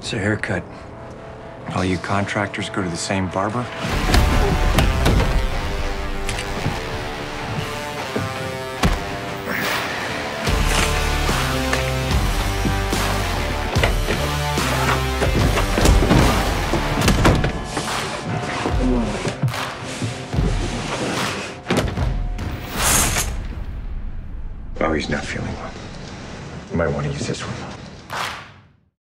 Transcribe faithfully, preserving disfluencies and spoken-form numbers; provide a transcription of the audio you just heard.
It's a haircut. All you contractors go to the same barber? Oh, he's not feeling well. You might want to use this one.